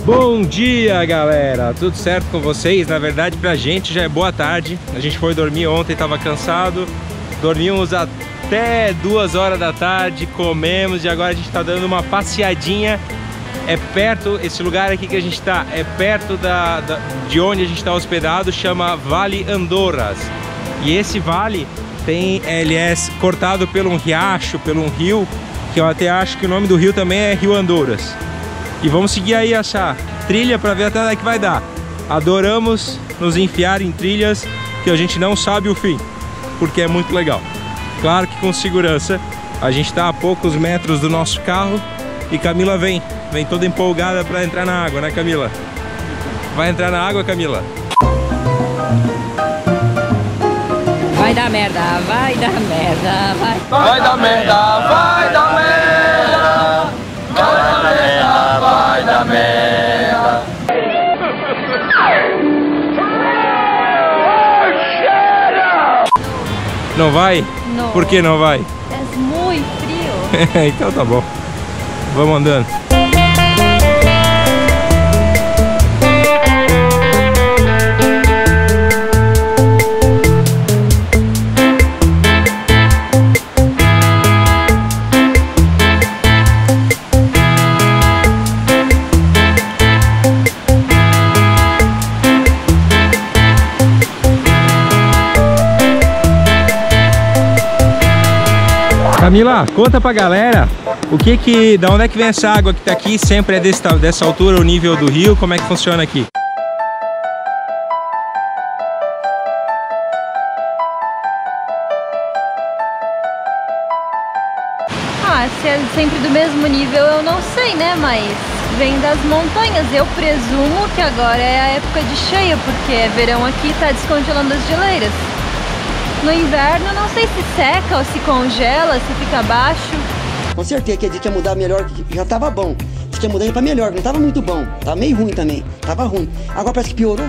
Bom dia, galera! Tudo certo com vocês? Na verdade, pra gente já é boa tarde. A gente foi dormir ontem, tava cansado. Dormimos até 2 horas da tarde, comemos e agora a gente tá dando uma passeadinha. É perto, esse lugar aqui que a gente tá, é perto de onde a gente tá hospedado, chama Vale Andorras. E esse vale ele é cortado por um riacho, por um rio, que eu até acho que o nome do rio também é Rio Andorras. E vamos seguir aí essa trilha para ver até onde é que vai dar. Adoramos nos enfiar em trilhas que a gente não sabe o fim, porque é muito legal. Claro que com segurança. A gente está a poucos metros do nosso carro e Camila vem toda empolgada para entrar na água, né, Camila? Vai entrar na água, Camila? Vai dar merda, vai dar merda, vai. Vai dar merda, vai dar merda. Vai dar merda, vai dar merda. Não vai? Não. Por que não vai? É muito frio. Então tá bom. Vamos andando. Camila, conta pra galera da onde é que vem essa água que tá aqui, sempre é dessa altura o nível do rio, como é que funciona aqui? Se é sempre do mesmo nível eu não sei, né, mas vem das montanhas. Eu presumo que agora é a época de cheia, porque é verão aqui, tá descongelando as geleiras. No inverno não sei se seca ou se congela, se fica baixo. Com certeza que a gente ia mudar melhor, já tava bom. A gente ia mudar pra melhor, não tava muito bom. Tava meio ruim também, tava ruim. Agora parece que piorou.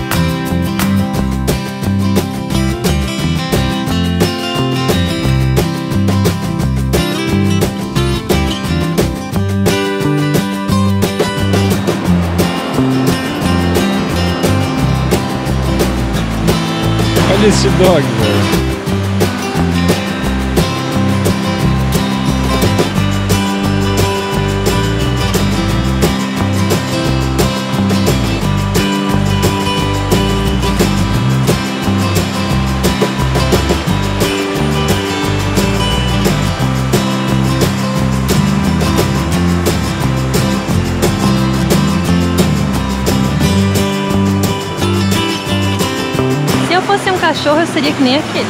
Olha esse dog, velho. Se eu fosse um cachorro, eu seria que nem aquele.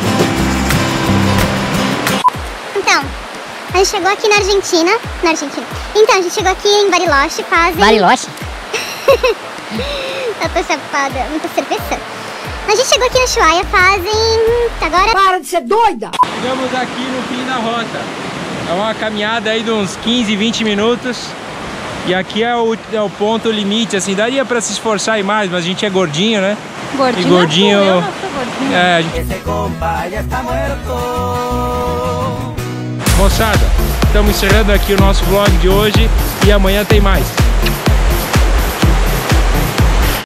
Então, a gente chegou aqui na Argentina. Então, a gente chegou aqui em Bariloche, fazem... Bariloche? Eu tô chapada, muita cerveja. A gente chegou aqui na Ushuaia, fazem... Agora... Para de ser doida! Chegamos aqui no fim da rota. É uma caminhada aí de uns 15, 20 minutos. E aqui é o ponto limite, assim, daria pra se esforçar e mais, mas a gente é gordinho, né? Gordinho, E gordinho... eu não sou gordinho. É, Moçada, estamos encerrando aqui o nosso vlog de hoje e amanhã tem mais.